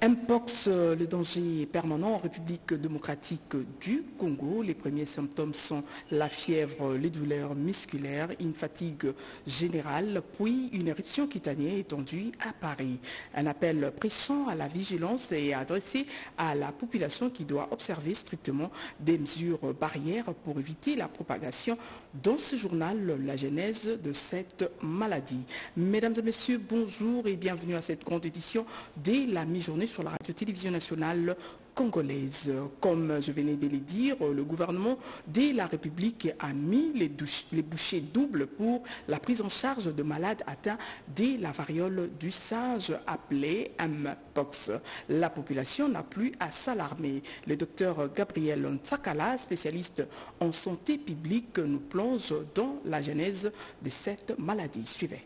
Mpox, le danger permanent en République démocratique du Congo. Les premiers symptômes sont la fièvre, les douleurs musculaires, une fatigue générale, puis une éruption cutanée étendue à Paris. Un appel pressant à la vigilance est adressé à la population qui doit observer strictement des mesures barrières pour éviter la propagation. Dans ce journal, la genèse de cette maladie. Mesdames et messieurs, bonjour et bienvenue à cette grande édition dès la mi-journée sur la radio-télévision nationale congolaise. Comme je venais de le dire, le gouvernement de la République a mis les bouchées doubles pour la prise en charge de malades atteints de la variole du singe appelée Mpox. La population n'a plus à s'alarmer. Le docteur Gabriel Ntsakala, spécialiste en santé publique, nous plonge dans la genèse de cette maladie. Suivez.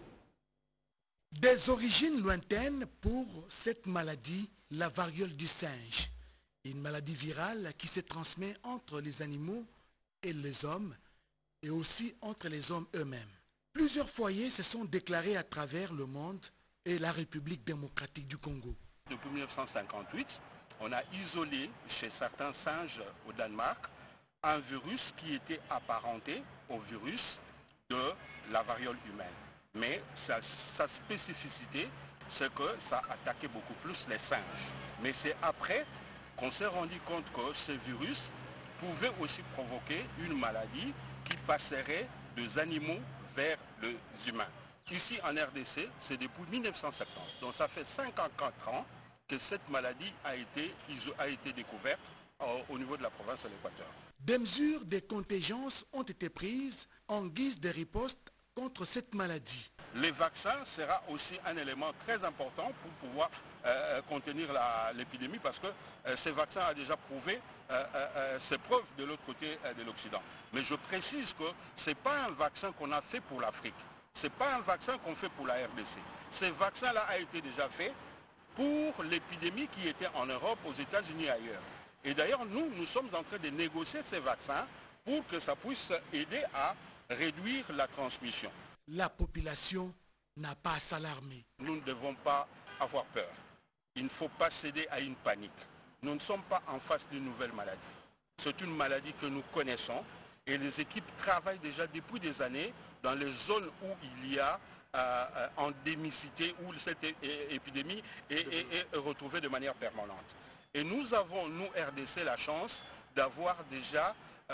Des origines lointaines pour cette maladie, la variole du singe. Une maladie virale qui se transmet entre les animaux et les hommes et aussi entre les hommes eux-mêmes. Plusieurs foyers se sont déclarés à travers le monde et la République démocratique du Congo. Depuis 1958, on a isolé chez certains singes au Danemark un virus qui était apparenté au virus de la variole humaine. Mais sa spécificité, c'est que ça attaquait beaucoup plus les singes. Mais c'est après qu'on s'est rendu compte que ce virus pouvait aussi provoquer une maladie qui passerait des animaux vers les humains. Ici en RDC, c'est depuis 1970. Donc ça fait 54 ans que cette maladie a été découverte au niveau de la province de l'Équateur. Des mesures de contingence ont été prises en guise de riposte contre cette maladie. Les vaccins sera aussi un élément très important pour pouvoir contenir l'épidémie parce que ces vaccins ont déjà prouvé ses preuves de l'autre côté de l'Occident. Mais je précise que ce n'est pas un vaccin qu'on a fait pour l'Afrique. Ce n'est pas un vaccin qu'on fait pour la RDC. Ce vaccin-là a été déjà fait pour l'épidémie qui était en Europe, aux États-Unis et ailleurs. Et d'ailleurs, nous sommes en train de négocier ces vaccins pour que ça puisse aider à réduire la transmission. La population n'a pas à s'alarmer. Nous ne devons pas avoir peur. Il ne faut pas céder à une panique. Nous ne sommes pas en face d'une nouvelle maladie. C'est une maladie que nous connaissons et les équipes travaillent déjà depuis des années dans les zones où il y a endémicité, où cette épidémie est retrouvée de manière permanente. Et nous avons, nous RDC, la chance d'avoir déjà,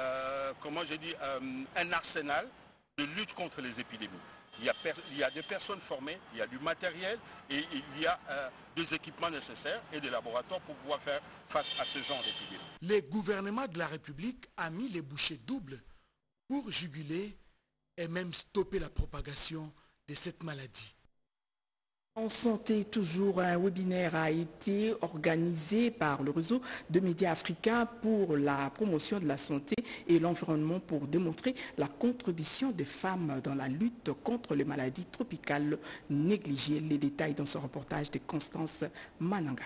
un arsenal de lutte contre les épidémies. Il y a des personnes formées, il y a du matériel et il y a des équipements nécessaires et des laboratoires pour pouvoir faire face à ce genre d'épidémie. Le gouvernement de la République a mis les bouchées doubles pour juguler et même stopper la propagation de cette maladie. En santé, toujours un webinaire a été organisé par le réseau de médias africains pour la promotion de la santé et l'environnement pour démontrer la contribution des femmes dans la lutte contre les maladies tropicales négligées. Les détails dans ce reportage de Constance Mananga.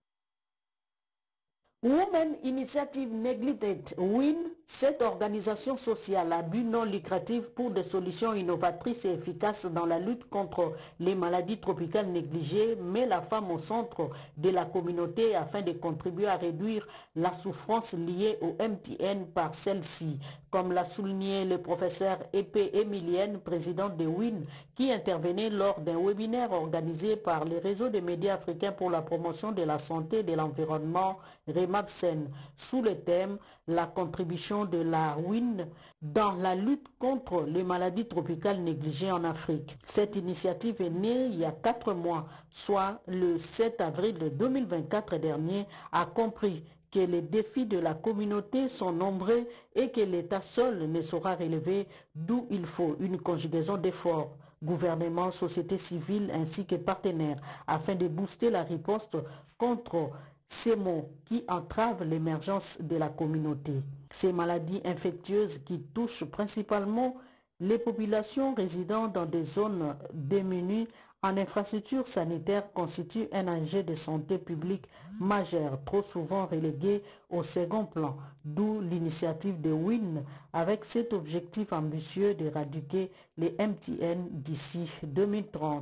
Women Initiative Neglected WIN, cette organisation sociale à but non lucratif pour des solutions innovatrices et efficaces dans la lutte contre les maladies tropicales négligées, met la femme au centre de la communauté afin de contribuer à réduire la souffrance liée au MTN par celle-ci. Comme l'a souligné le professeur Épée Emilienne, président de WIN, qui intervenait lors d'un webinaire organisé par le réseau des médias africains pour la promotion de la santé et de l'environnement, Remapsen, sous le thème « La contribution de la WIN dans la lutte contre les maladies tropicales négligées en Afrique ». Cette initiative est née il y a 4 mois, soit le 7 avril 2024 dernier, a compris que les défis de la communauté sont nombreux et que l'État seul ne saura relever, d'où il faut une conjugaison d'efforts, gouvernement, société civile ainsi que partenaires, afin de booster la riposte contre ces maux qui entravent l'émergence de la communauté. Ces maladies infectieuses qui touchent principalement les populations résidant dans des zones démunies en infrastructures sanitaires constituent un enjeu de santé publique majeur, trop souvent relégué au second plan, d'où l'initiative de WIN avec cet objectif ambitieux d'éradiquer les MTN d'ici 2030.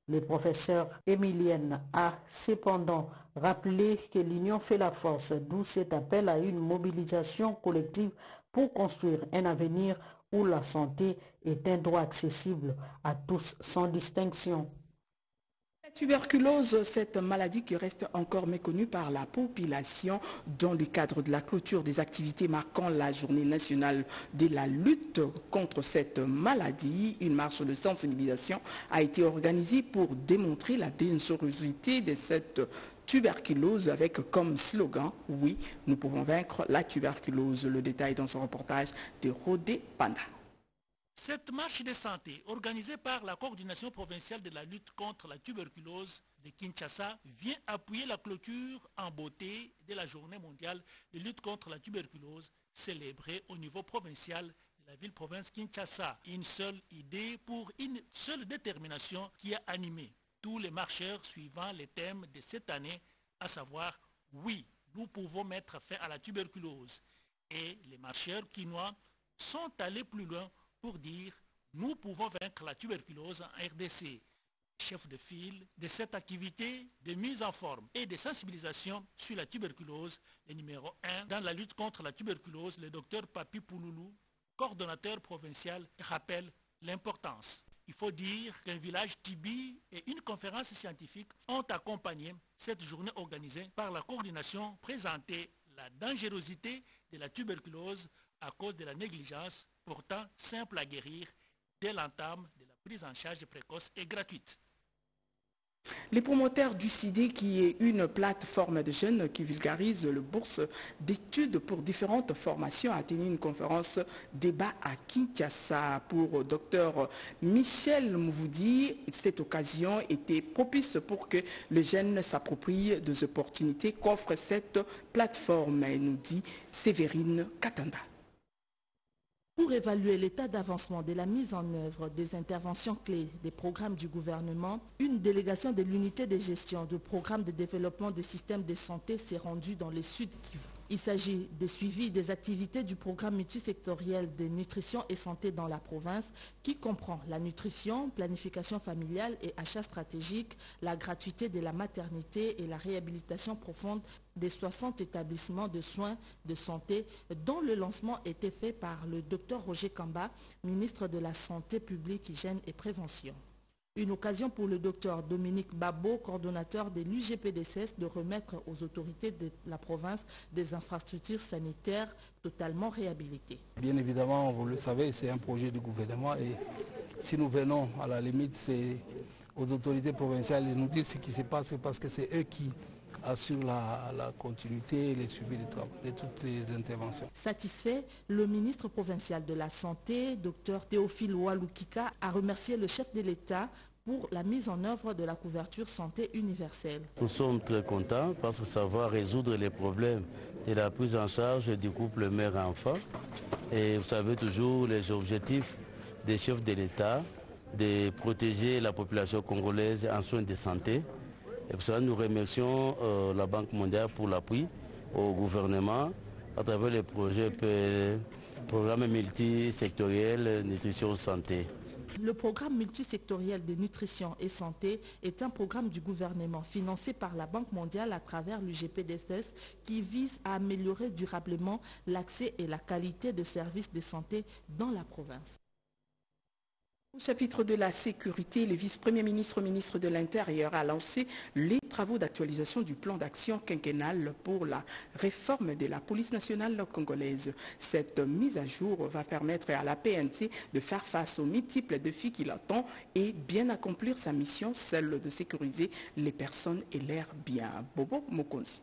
Le professeur Emilienne a cependant rappelé que l'union fait la force, d'où cet appel à une mobilisation collective pour construire un avenir où la santé est un droit accessible à tous sans distinction. La tuberculose, cette maladie qui reste encore méconnue par la population dans le cadre de la clôture des activités marquant la journée nationale de la lutte contre cette maladie. Une marche de sensibilisation a été organisée pour démontrer la dangerosité de cette tuberculose avec comme slogan « Oui, nous pouvons vaincre la tuberculose ». Le détail dans son reportage de Rodé Panda. Cette marche de santé, organisée par la coordination provinciale de la lutte contre la tuberculose de Kinshasa, vient appuyer la clôture en beauté de la journée mondiale de lutte contre la tuberculose, célébrée au niveau provincial de la ville-province Kinshasa. Une seule idée pour une seule détermination qui a animé tous les marcheurs suivant les thèmes de cette année, à savoir « Oui, nous pouvons mettre fin à la tuberculose ». Et les marcheurs quinois sont allés plus loin pour dire « Nous pouvons vaincre la tuberculose en RDC ». Chef de file de cette activité de mise en forme et de sensibilisation sur la tuberculose, le numéro 1 dans la lutte contre la tuberculose, le docteur Papi Pouloulou, coordonnateur provincial, rappelle l'importance. Il faut dire qu'un village Tibi et une conférence scientifique ont accompagné cette journée organisée par la coordination présentée la dangerosité de la tuberculose à cause de la négligence, pourtant simple à guérir dès l'entame de la prise en charge précoce et gratuite. Les promoteurs du CIDE, qui est une plateforme de jeunes qui vulgarise le bourse d'études pour différentes formations, a tenu une conférence débat à Kinshasa pour Dr Michel Mouvoudi. Cette occasion était propice pour que les jeunes s'approprient des opportunités qu'offre cette plateforme, nous dit Séverine Katanda. Pour évaluer l'état d'avancement de la mise en œuvre des interventions clés des programmes du gouvernement, une délégation de l'unité de gestion du programme de développement des systèmes de santé s'est rendue dans le Sud Kivu. Il s'agit des suivis des activités du programme multisectoriel de nutrition et santé dans la province qui comprend la nutrition, planification familiale et achat stratégique, la gratuité de la maternité et la réhabilitation profonde des 60 établissements de soins de santé dont le lancement était fait par le Dr Roger Kamba, ministre de la Santé publique, Hygiène et Prévention. Une occasion pour le docteur Dominique Babo, coordonnateur de l'UGPDCS, de remettre aux autorités de la province des infrastructures sanitaires totalement réhabilitées. Bien évidemment, vous le savez, c'est un projet du gouvernement et si nous venons à la limite, c'est aux autorités provinciales de nous dire ce qui se passe parce que c'est eux qui assurent la continuité et le suivi de toutes les interventions. Satisfait, le ministre provincial de la Santé, Dr Théophile Walukika, a remercié le chef de l'État pour la mise en œuvre de la couverture santé universelle. Nous sommes très contents parce que ça va résoudre les problèmes de la prise en charge du couple mère-enfant. Et vous savez toujours les objectifs des chefs de l'État de protéger la population congolaise en soins de santé. Et pour cela, nous remercions la Banque mondiale pour l'appui au gouvernement à travers les programmes multisectoriels nutrition santé. Le programme multisectoriel de nutrition et santé est un programme du gouvernement financé par la Banque mondiale à travers l'UGPDCS qui vise à améliorer durablement l'accès et la qualité de services de santé dans la province. Au chapitre de la sécurité, le vice-premier ministre, ministre de l'Intérieur, a lancé les travaux d'actualisation du plan d'action quinquennal pour la réforme de la police nationale congolaise. Cette mise à jour va permettre à la PNC de faire face aux multiples défis qui l'attendent et bien accomplir sa mission, celle de sécuriser les personnes et leurs biens. Bobo Mokonzi.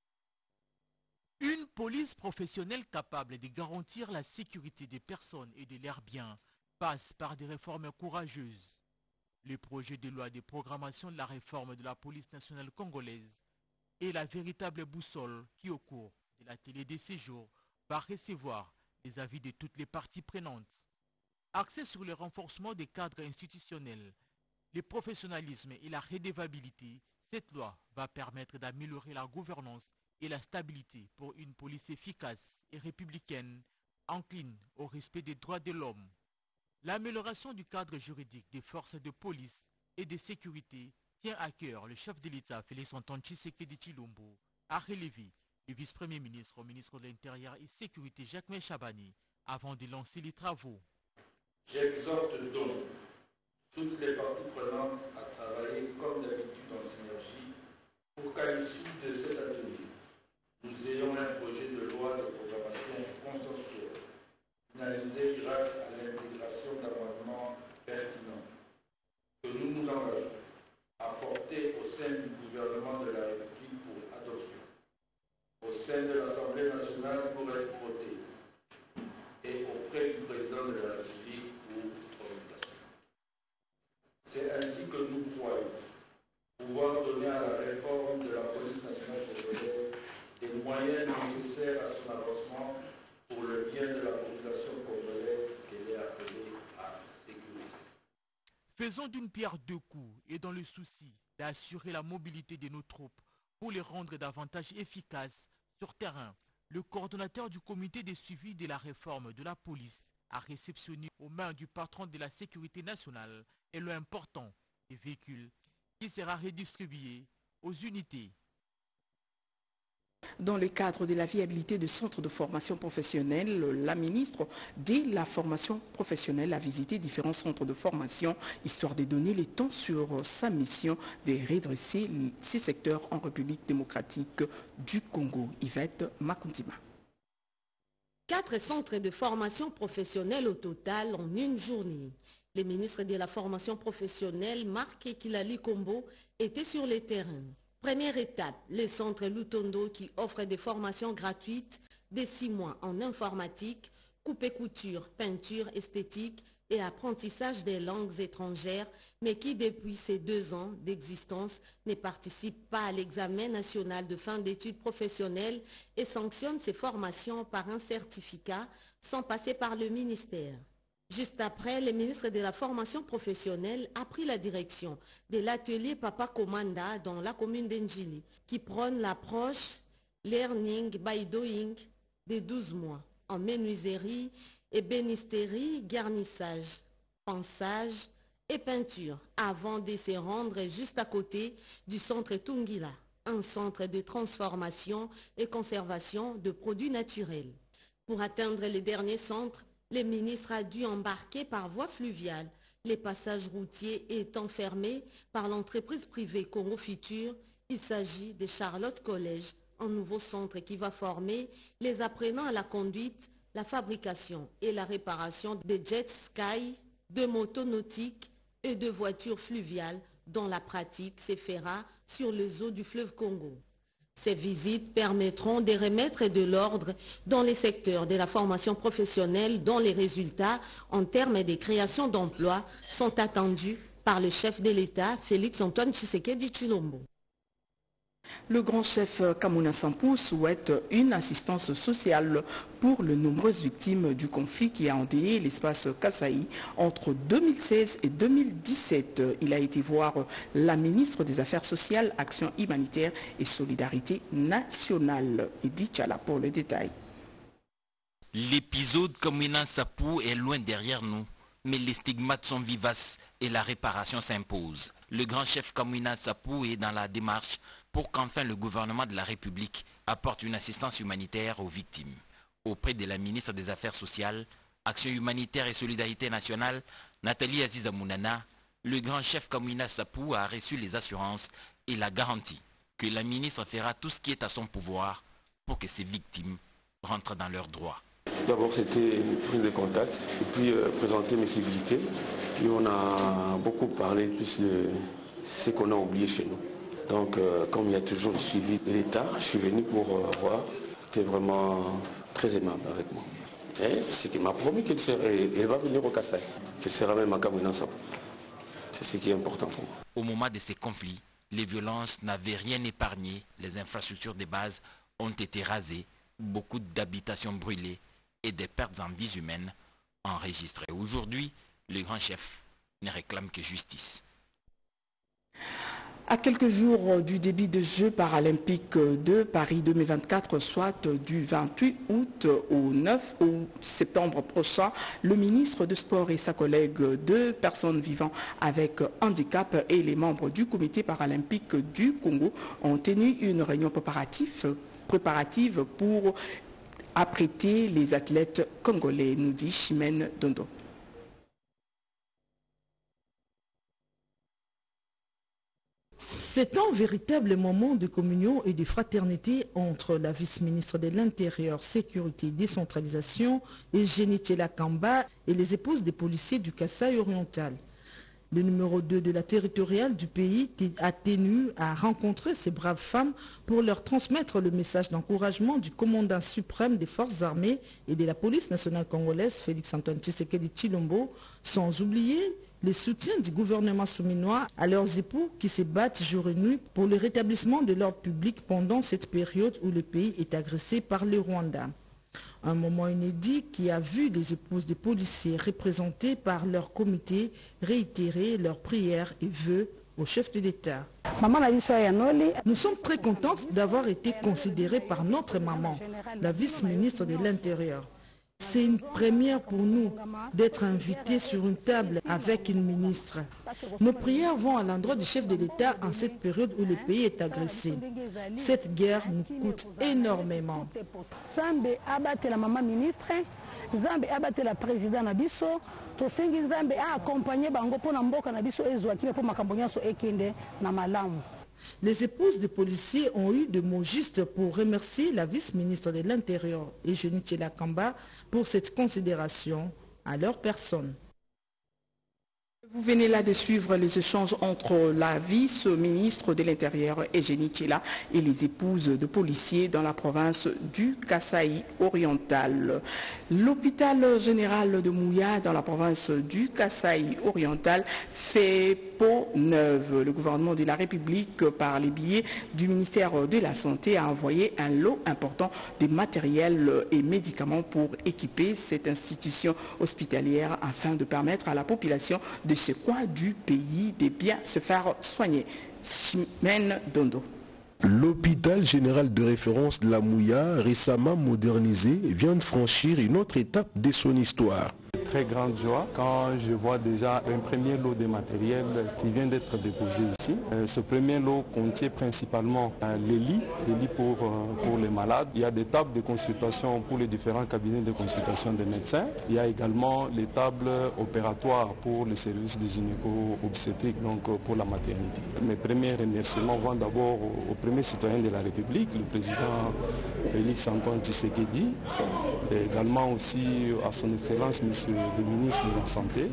Une police professionnelle capable de garantir la sécurité des personnes et de leurs biens passe par des réformes courageuses. Le projet de loi de programmation de la réforme de la police nationale congolaise est la véritable boussole qui, au cours de l'atelier des séjours, va recevoir les avis de toutes les parties prenantes. Axé sur le renforcement des cadres institutionnels, le professionnalisme et la redevabilité, cette loi va permettre d'améliorer la gouvernance et la stabilité pour une police efficace et républicaine, encline au respect des droits de l'homme. L'amélioration du cadre juridique des forces de police et de sécurité tient à cœur le chef de l'État Félix-Antoine Tshisekedi Tshilombo a relevé le vice-premier ministre au ministre de l'Intérieur et Sécurité Jacques Chabani avant de lancer les travaux. J'exhorte donc toutes les parties prenantes à travailler comme d'habitude en synergie pour qu'à l'issue de cet atelier, nous ayons un projet de loi de programmation consensuelle, finalisé grâce à l'intégration d'amendements pertinents, que nous nous engageons à porter au sein du gouvernement de la République pour adoption, au sein de l'Assemblée nationale pour être voté et auprès du président de la République pour promulgation. C'est ainsi que nous croyons pouvoir donner à la réforme de la police nationale congolaise des moyens nécessaires à son avancement pour le bien de la population congolaise qu'elle est appelée à sécuriser. Faisons d'une pierre deux coups et dans le souci d'assurer la mobilité de nos troupes pour les rendre davantage efficaces sur terrain, le coordonnateur du comité de suivi de la réforme de la police a réceptionné aux mains du patron de la sécurité nationale et lot important des véhicules qui sera redistribué aux unités. Dans le cadre de la viabilité de centres de formation professionnelle, la ministre de la formation professionnelle a visité différents centres de formation, histoire de donner les temps sur sa mission de redresser ces secteurs en République démocratique du Congo. Yvette Makuntima. 4 centres de formation professionnelle au total en une journée. Le ministre de la formation professionnelle, Marc Ekilali Kombo, était sur le terrain. Première étape, le centre Lutondo qui offre des formations gratuites de 6 mois en informatique, coupe-couture, peinture, esthétique et apprentissage des langues étrangères, mais qui depuis ses 2 ans d'existence ne participe pas à l'examen national de fin d'études professionnelles et sanctionne ses formations par un certificat sans passer par le ministère. Juste après, le ministre de la formation professionnelle a pris la direction de l'atelier Papa Komanda dans la commune d'Enjili, qui prône l'approche Learning by Doing de 12 mois en menuiserie, ébénisterie, garnissage, ponçage et peinture, avant de se rendre juste à côté du centre Tungila, un centre de transformation et conservation de produits naturels. Pour atteindre les derniers centres, le ministre a dû embarquer par voie fluviale, les passages routiers étant fermés par l'entreprise privée Congo Futur. Il s'agit de Charlotte College, un nouveau centre qui va former les apprenants à la conduite, la fabrication et la réparation de jet sky, de motos nautiques et de voitures fluviales dont la pratique se fera sur les eaux du fleuve Congo. Ces visites permettront de remettre de l'ordre dans les secteurs de la formation professionnelle dont les résultats en termes de création d'emplois sont attendus par le chef de l'État, Félix-Antoine Tshisekedi Tshilombo. Le grand chef Kamuna Sampou souhaite une assistance sociale pour les nombreuses victimes du conflit qui a endeuillé l'espace Kasaï entre 2016 et 2017. Il a été voir la ministre des Affaires sociales, Action humanitaire et Solidarité nationale. Edith Chala pour le détail. L'épisode Kamuna Sampou est loin derrière nous, mais les stigmates sont vivaces et la réparation s'impose. Le grand chef Kamuna Sampou est dans la démarche pour qu'enfin le gouvernement de la République apporte une assistance humanitaire aux victimes. Auprès de la ministre des Affaires sociales, Action humanitaire et Solidarité nationale, Nathalie Aziza Mounana, le grand chef Kamuna Sampou a reçu les assurances et la garantie que la ministre fera tout ce qui est à son pouvoir pour que ces victimes rentrent dans leurs droits. D'abord, c'était une prise de contact et puis présenter mes civilités. Puis on a beaucoup parlé plus de ce qu'on a oublié chez nous. Donc, comme il y a toujours le suivi de l'État, je suis venu pour voir. C'était vraiment très aimable avec moi. Et c'est qu'il m'a promis qu'elle va venir au Kasaï, qu'elle sera même à Kamuna Sampou. C'est ce qui est important pour moi. Au moment de ces conflits, les violences n'avaient rien épargné. Les infrastructures de base ont été rasées, beaucoup d'habitations brûlées et des pertes en vies humaines enregistrées. Aujourd'hui, le grand chef ne réclame que justice. À quelques jours du début des Jeux paralympiques de Paris 2024, soit du 28 août au 9 septembre prochain, le ministre de Sport et sa collègue de personnes vivant avec handicap et les membres du comité paralympique du Congo ont tenu une réunion préparative pour apprêter les athlètes congolais, nous dit Chimène Dondo. C'est un véritable moment de communion et de fraternité entre la vice-ministre de l'Intérieur, Sécurité et Décentralisation, Eugénie Kamba, et les épouses des policiers du Kasaï oriental. Le numéro 2 de la territoriale du pays a tenu à rencontrer ces braves femmes pour leur transmettre le message d'encouragement du commandant suprême des forces armées et de la police nationale congolaise, Félix-Antoine Tshisekedi Tshilombo, sans oublier les soutiens du gouvernement souminois à leurs époux qui se battent jour et nuit pour le rétablissement de l'ordre public pendant cette période où le pays est agressé par le Rwanda. Un moment inédit qui a vu les épouses des policiers représentées par leur comité réitérer leurs prières et vœux au chef de l'État. Nous sommes très contentes d'avoir été considérées par notre maman, la vice-ministre de l'Intérieur. C'est une première pour nous d'être invités sur une table avec une ministre. Nos prières vont à l'endroit du chef de l'État en cette période où le pays est agressé. Cette guerre nous coûte énormément. Les épouses de policiers ont eu de mots justes pour remercier la vice-ministre de l'Intérieur, Eugénie Kamba, pour cette considération à leur personne. Vous venez là de suivre les échanges entre la vice-ministre de l'Intérieur, Eugénie Tchela, et les épouses de policiers dans la province du Kasaï oriental. L'hôpital général de Mouya, dans la province du Kasaï oriental, fait peau neuve. Le gouvernement de la République, par les billets du ministère de la Santé, a envoyé un lot important de matériel et médicaments pour équiper cette institution hospitalière afin de permettre à la population de ce coin du pays de bien se faire soigner. Chimène Dondo. L'hôpital général de référence de la Mouya, récemment modernisé, vient de franchir une autre étape de son histoire. Très grande joie quand je vois déjà un premier lot de matériel qui vient d'être déposé ici. Ce premier lot contient principalement les lits pour les malades. Il y a des tables de consultation pour les différents cabinets de consultation des médecins. Il y a également les tables opératoires pour le service des gynéco-obstétriques, donc pour la maternité. Mes premiers remerciements vont d'abord au premier citoyen de la République, le président Félix-Antoine Tshisekedi, et également aussi à son Excellence, Monsieur le ministre de la Santé,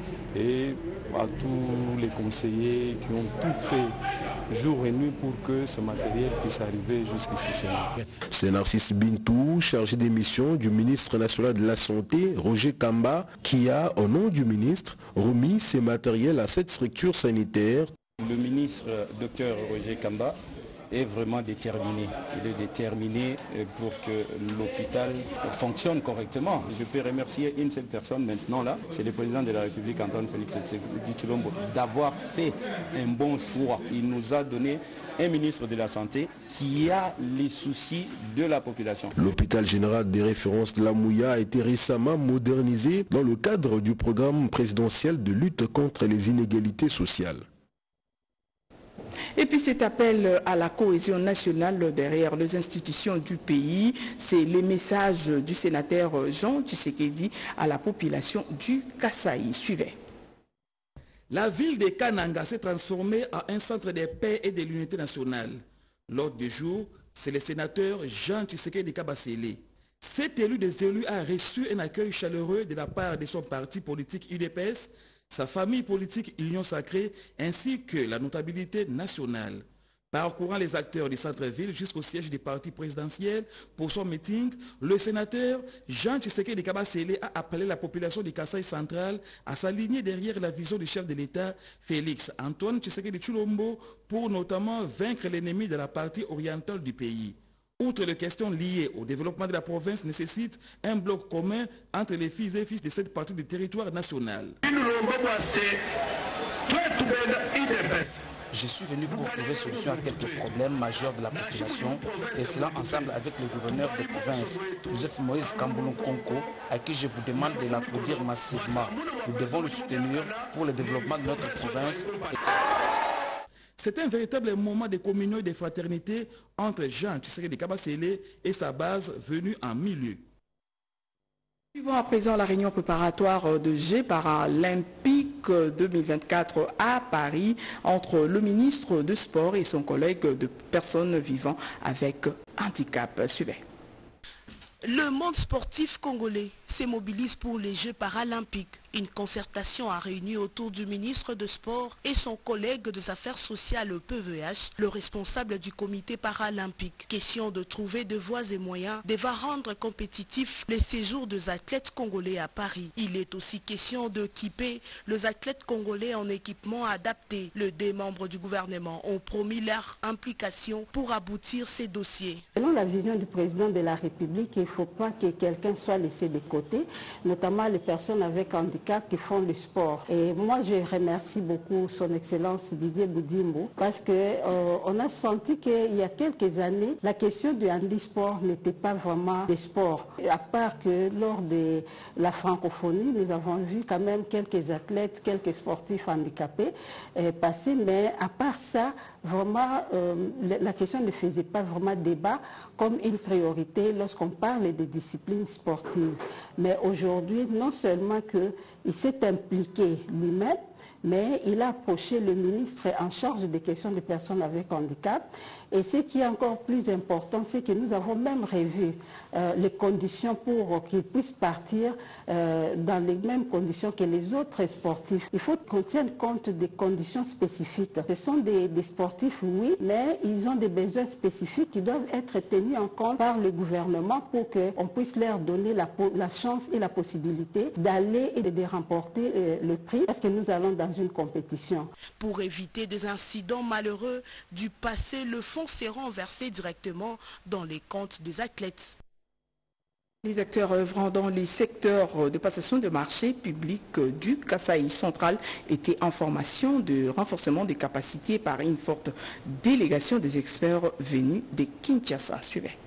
et à tous les conseillers qui ont tout fait jour et nuit pour que ce matériel puisse arriver jusqu'ici chez nous. C'est Narcisse Bintou, chargé des missions du ministre national de la Santé, Roger Kamba, qui a, au nom du ministre, remis ces matériels à cette structure sanitaire. Le ministre Dr Roger Kamba est vraiment déterminé. Il est déterminé pour que l'hôpital fonctionne correctement. Je peux remercier une seule personne maintenant là, c'est le président de la République, Antoine Félix Tshilombo, d'avoir fait un bon choix. Il nous a donné un ministre de la Santé qui a les soucis de la population. L'hôpital général des références de la Mouya a été récemment modernisé dans le cadre du programme présidentiel de lutte contre les inégalités sociales. Et puis cet appel à la cohésion nationale derrière les institutions du pays, c'est le message du sénateur Jean Tshisekedi à la population du Kasaï. Suivez. La ville de Kananga s'est transformée en un centre de paix et de l'unité nationale. L'ordre du jour, c'est le sénateur Jean Tshisekedi Kabasele. Cet élu des élus a reçu un accueil chaleureux de la part de son parti politique UDPS, sa famille politique Union Sacrée, ainsi que la notabilité nationale. Parcourant les acteurs du centre-ville jusqu'au siège du parti présidentiel pour son meeting, le sénateur Jean Tshisekedi Kabasele a appelé la population du Kasaï central à s'aligner derrière la vision du chef de l'État, Félix-Antoine Tshisekedi Tshilombo, pour notamment vaincre l'ennemi de la partie orientale du pays. Outre les questions liées au développement de la province, nécessite un bloc commun entre les filles et fils de cette partie du territoire national. Je suis venu pour trouver solution à quelques problèmes majeurs de la population et cela ensemble avec le gouverneur de province, Joseph Moïse Kamboulou Konko, à qui je vous demande de l'applaudir massivement. Nous devons le soutenir pour le développement de notre province. C'est un véritable moment de communion et de fraternité entre Jean Tshisekedi Kabasele et sa base venue en milieu. Suivons à présent la réunion préparatoire de Jeux paralympiques 2024 à Paris entre le ministre de Sport et son collègue de personnes vivant avec handicap. Suivez. Le monde sportif congolais se mobilise pour les Jeux paralympiques. Une concertation a réuni autour du ministre de Sport et son collègue des Affaires sociales au PVH, le responsable du comité paralympique. Question de trouver de voies et moyens de rendre compétitifs les séjours des athlètes congolais à Paris. Il est aussi question d'équiper les athlètes congolais en équipement adapté. Les deux membres du gouvernement ont promis leur implication pour aboutir ces dossiers. Selon la vision du président de la République, il ne faut pas que quelqu'un soit laissé de côté, notamment les personnes avec handicap qui font le sport. Et moi, je remercie beaucoup son Excellence Didier Boudimbo parce qu'on a senti qu'il y a quelques années, la question du handisport n'était pas vraiment des sports. À part que lors de la francophonie, nous avons vu quand même quelques athlètes, quelques sportifs handicapés passer, mais à part ça, vraiment, la question ne faisait pas vraiment débat comme une priorité lorsqu'on parle des disciplines sportives. Mais aujourd'hui, non seulement qu'il s'est impliqué lui-même, mais il a approché le ministre en charge des questions des personnes avec handicap. Et ce qui est encore plus important, c'est que nous avons même revu les conditions pour qu'ils puissent partir dans les mêmes conditions que les autres sportifs. Il faut qu'on tienne compte des conditions spécifiques. Ce sont des sportifs, oui, mais ils ont des besoins spécifiques qui doivent être tenus en compte par le gouvernement pour qu'on puisse leur donner la chance et la possibilité d'aller et de remporter le prix parce que nous allons dans une compétition. Pour éviter des incidents malheureux du passé, le fonds seront versés directement dans les comptes des athlètes. Les acteurs œuvrant dans les secteurs de passation de marché public du Kasaï central étaient en formation de renforcement des capacités par une forte délégation des experts venus de Kinshasa. Suivez.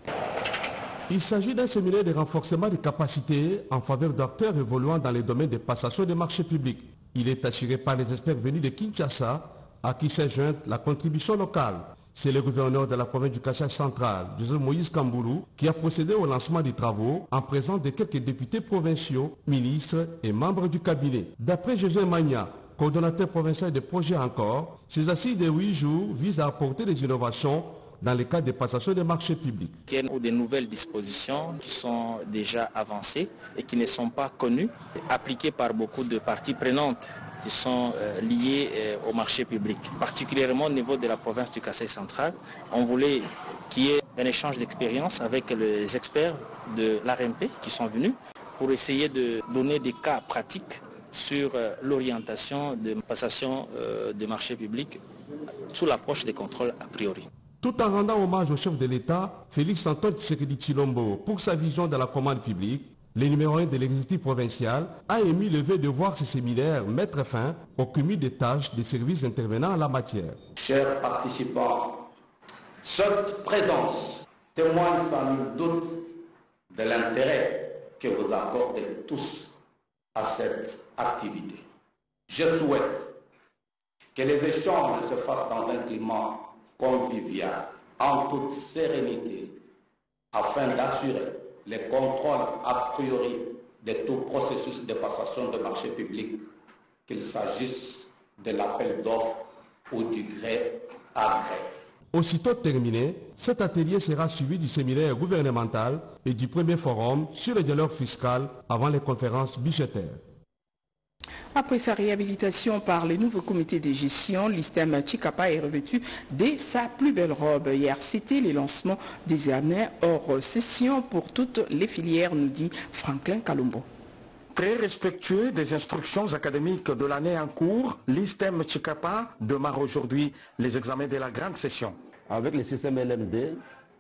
Il s'agit d'un séminaire de renforcement des capacités en faveur d'acteurs évoluant dans les domaines de passation de marché public. Il est assuré par les experts venus de Kinshasa, à qui s'est jointe la contribution locale. C'est le gouverneur de la province du Kasaï central, Joseph Moïse Kamboulou, qui a procédé au lancement des travaux en présence de quelques députés provinciaux, ministres et membres du cabinet. D'après José Magna, coordonnateur provincial des projets encore, ces assises de 8 jours visent à apporter des innovations dans le cadre des passations des marchés publics. Il y a des nouvelles dispositions qui sont déjà avancées et qui ne sont pas connues, appliquées par beaucoup de parties prenantes qui sont liées au marché public. Particulièrement au niveau de la province du Kasaï central, on voulait qu'il y ait un échange d'expérience avec les experts de l'ARMP qui sont venus pour essayer de donner des cas pratiques sur l'orientation de passation des marchés publics sous l'approche des contrôles a priori. Tout en rendant hommage au chef de l'État, Félix Antoine Tshisekedi Tshilombo, pour sa vision de la commande publique, le numéro 1 de l'exécutif provincial a émis le vœu de voir ce séminaire mettre fin au cumul des tâches des services intervenants en la matière. Chers participants, cette présence témoigne sans nul doute de l'intérêt que vous accordez tous à cette activité. Je souhaite que les échanges se fassent dans un climat convivial, en toute sérénité, afin d'assurer les contrôles a priori de tout processus de passation de marché public, qu'il s'agisse de l'appel d'offres ou du gré à gré. Aussitôt terminé, cet atelier sera suivi du séminaire gouvernemental et du premier forum sur le dialogue fiscal avant les conférences budgétaires. Après sa réhabilitation par le nouveau comité de gestion, l'ISTEM Tshikapa est revêtu de sa plus belle robe. Hier, c'était le lancement des années hors session pour toutes les filières, nous dit Franklin Kalumbo. Très respectueux des instructions académiques de l'année en cours, l'ISTEM Tshikapa démarre aujourd'hui les examens de la grande session. Avec le système LMD,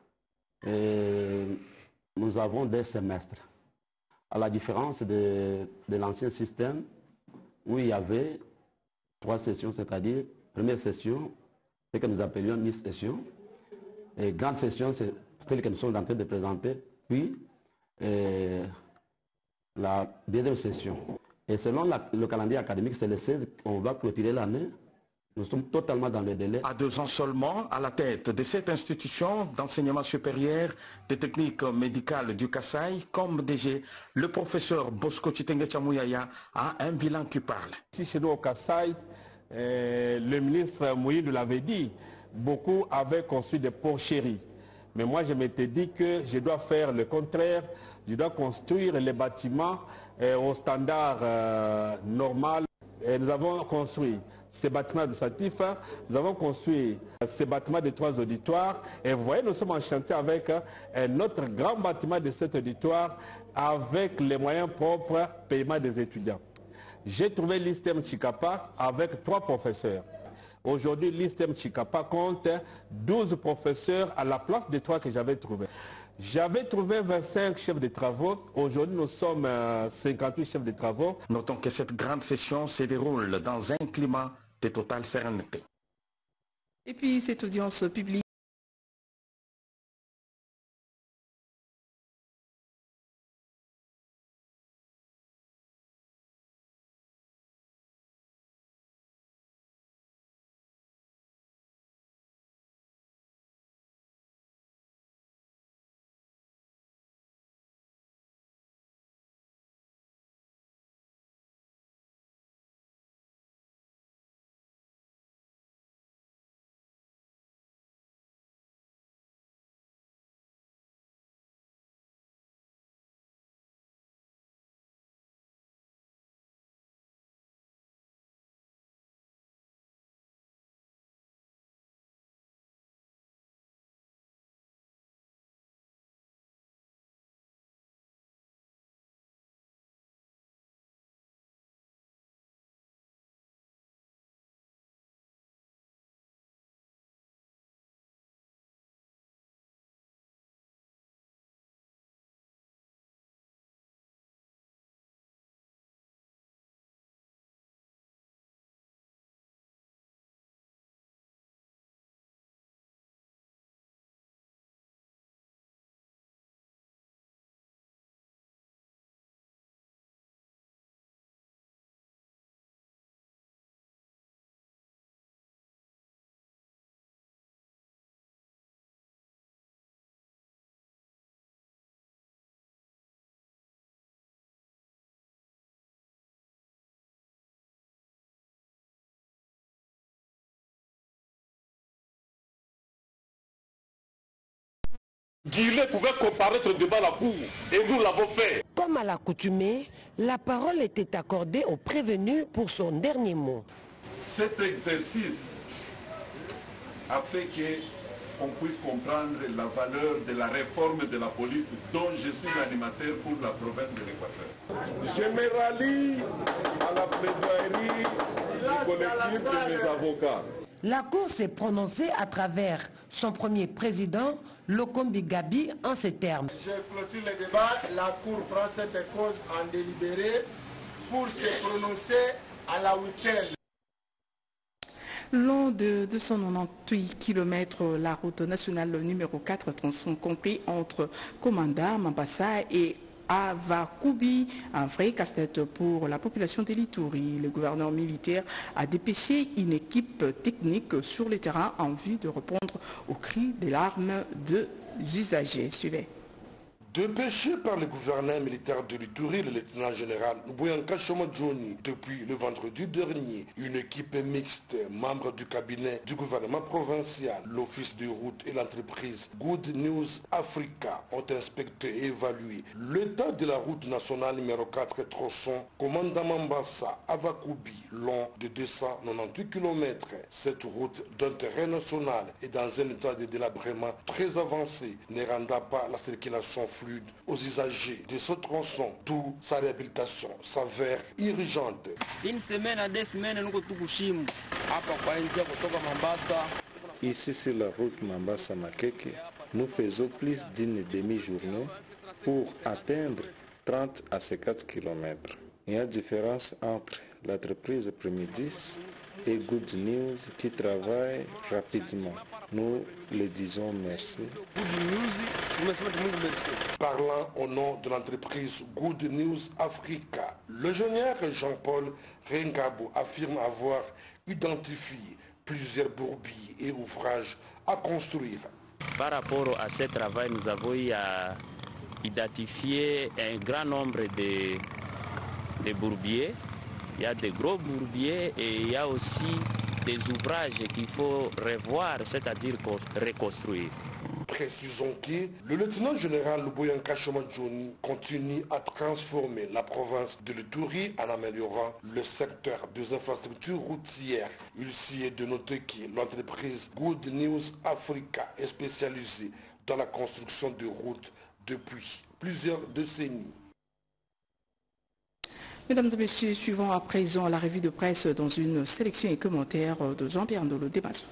nous avons des semestres. À la différence de l'ancien système, où il y avait 3 sessions, c'est-à-dire Première session, c'est que nous appelions mi-session. Et grande session, c'est celle que nous sommes en train de présenter. Puis, la deuxième session. Et selon le calendrier académique, c'est le 16 qu'on va clôturer l'année. Nous sommes totalement dans le délai. À 2 ans seulement, à la tête de cette institution d'enseignement supérieur des techniques médicales du Kasaï, comme DG, le professeur Bosco Chitenge Chamouyaya a un bilan qui parle. Ici chez nous au Kasaï, le ministre Moïse l'avait dit, beaucoup avaient construit des porcheries. Mais moi, je m'étais dit que je dois faire le contraire. Je dois construire les bâtiments au standard normal. Et nous avons construit ces bâtiments administratifs, nous avons construit ces bâtiments de 3 auditoires. Et vous voyez, nous sommes en chantier avec un autre grand bâtiment de 7 auditoires avec les moyens propres paiement des étudiants. J'ai trouvé l'ISTEM Chikapa avec 3 professeurs. Aujourd'hui, l'ISTEM Chikapa compte 12 professeurs à la place des 3 que j'avais trouvés. J'avais trouvé 25 chefs de travaux. Aujourd'hui, nous sommes 58 chefs de travaux. Notons que cette grande session se déroule dans un climat de totale sérénité. Et puis, cette audience publique Guillet pouvait comparaître devant la cour et nous l'avons fait. Comme à l'accoutumée, la parole était accordée au prévenu pour son dernier mot. Cet exercice a fait qu'on puisse comprendre la valeur de la réforme de la police dont je suis l'animateur pour la province de l'Équateur. Je me rallie à la plaidoirie du collectif de mes avocats. La Cour s'est prononcée à travers son premier président, Lokombi Gabi, en ces termes. Je clôture le débat. La Cour prend cette cause en délibéré pour se prononcer à la week-end. Long de 298 km, la route nationale numéro 4, tronçon compris entre Komanda, Mambasa et Avakoubi, un vrai casse-tête pour la population de l'Ituri. Le gouverneur militaire a dépêché une équipe technique sur le terrain en vue de répondre aux cris des larmes des usagers. Suivez. Dépêché par le gouverneur militaire de l'Ituri, le lieutenant-général Bouyanka Chomodjouni, depuis le vendredi dernier, une équipe mixte, membre du cabinet du gouvernement provincial, l'office de route et l'entreprise Good News Africa ont inspecté et évalué l'état de la route nationale numéro 4 tronçon Komanda Mambasa Avakoubi, long de 298 km. Cette route d'intérêt national est dans un état de délabrement très avancé, ne rendant pas la circulation fluide aux usagers de ce tronçon, d'où sa réhabilitation s'avère urgente. Une semaine à 2 semaines, nous sommes Ici sur la route Mambasa-Makeke, nous faisons plus d'une demi-journée pour atteindre 30 à 50 km. Il y a différence entre l'entreprise Premidis et Good News qui travaillent rapidement. Nous le disons merci. Parlant au nom de l'entreprise Good News Africa, le général Jean-Paul Rengabo affirme avoir identifié plusieurs bourbiers et ouvrages à construire. Par rapport à ce travail, nous avons eu à identifier un grand nombre de bourbiers. Il y a des gros bourbiers et il y a aussi des ouvrages qu'il faut revoir, c'est-à-dire reconstruire. Précisons que le lieutenant-général Luboyanka Chomadjouni continue à transformer la province de l'Ituri en améliorant le secteur des infrastructures routières. Il s'y est de noter que l'entreprise Good News Africa est spécialisée dans la construction de routes depuis plusieurs décennies. Mesdames et messieurs, suivons à présent la revue de presse dans une sélection et commentaires de Jean-Pierre Ndolo Démaso.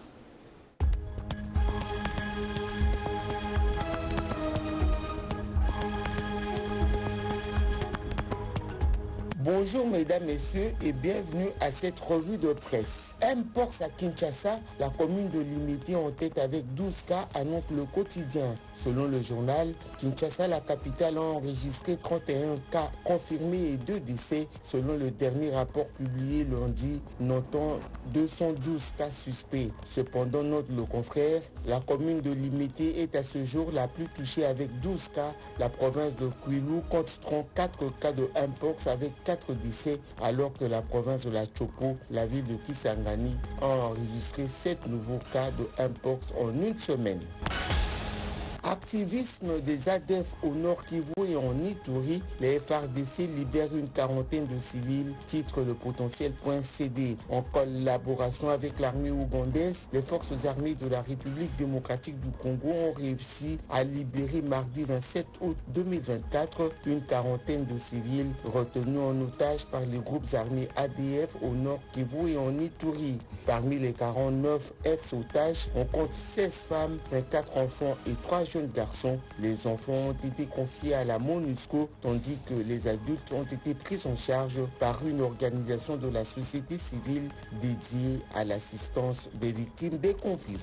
Bonjour mesdames, messieurs et bienvenue à cette revue de presse. Mpox à Kinshasa, la commune de Limité en tête avec 12 cas, annonce le quotidien. Selon le journal, Kinshasa, la capitale, a enregistré 31 cas confirmés et 2 décès. Selon le dernier rapport publié lundi, notant 212 cas suspects. Cependant, note le confrère, la commune de Limité est à ce jour la plus touchée avec 12 cas. La province de Kwilu compte 34 cas de Mpox avec 4 décès, alors que la province de la Chopo, la ville de Kisangani, a enregistré 7 nouveaux cas de Mpox en une semaine. Activisme des ADF au Nord Kivu et en Ituri, les FARDC libèrent une quarantaine de civils, titre le potentiel.cd. En collaboration avec l'armée ougandaise, les forces armées de la République démocratique du Congo ont réussi à libérer mardi 27 août 2024 une quarantaine de civils retenus en otage par les groupes armés ADF au Nord Kivu et en Ituri. Parmi les 49 ex-otages, on compte 16 femmes, 24 enfants et 3 jeunes garçons. Les enfants ont été confiés à la MONUSCO, tandis que les adultes ont été pris en charge par une organisation de la société civile dédiée à l'assistance des victimes des conflits.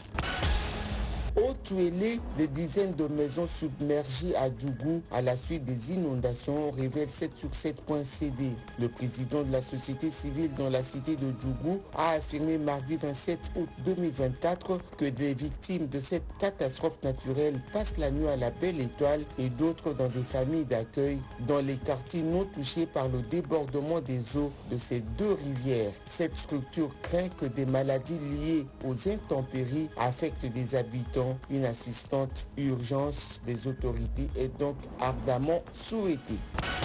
Au Tuélé, des dizaines de maisons submergées à Djougou à la suite des inondations, révèle 7sur7.cd. Le président de la société civile dans la cité de Djougou a affirmé mardi 27 août 2024 que des victimes de cette catastrophe naturelle passent la nuit à la Belle Étoile et d'autres dans des familles d'accueil dans les quartiers non touchés par le débordement des eaux de ces deux rivières. Cette structure craint que des maladies liées aux intempéries affectent des habitants. Une assistante urgence des autorités est donc ardemment souhaitée.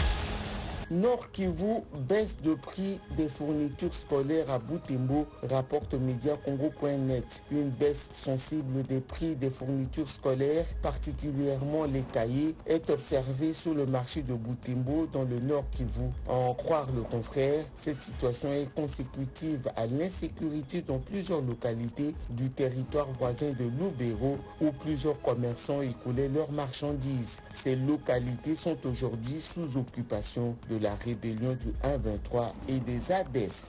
Nord Kivu, baisse de prix des fournitures scolaires à Butembo, rapporte Mediacongo.net. Une baisse sensible des prix des fournitures scolaires, particulièrement les cahiers, est observée sur le marché de Butembo dans le Nord Kivu. À en croire le confrère, cette situation est consécutive à l'insécurité dans plusieurs localités du territoire voisin de Lubero où plusieurs commerçants écoulaient leurs marchandises. Ces localités sont aujourd'hui sous occupation de la rébellion du 1-23 et des ADF.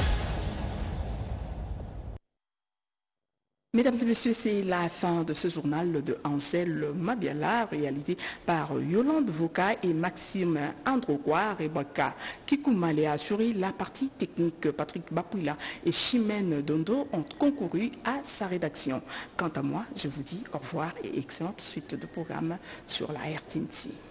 Mesdames et messieurs, c'est la fin de ce journal de Ansel Mabiala, réalisé par Yolande Voka et Maxime Androgoire et Baka. Kikoumale a assuré la partie technique. Patrick Bapouila et Chimène Dondo ont concouru à sa rédaction. Quant à moi, je vous dis au revoir et excellente suite de programme sur la RTNC.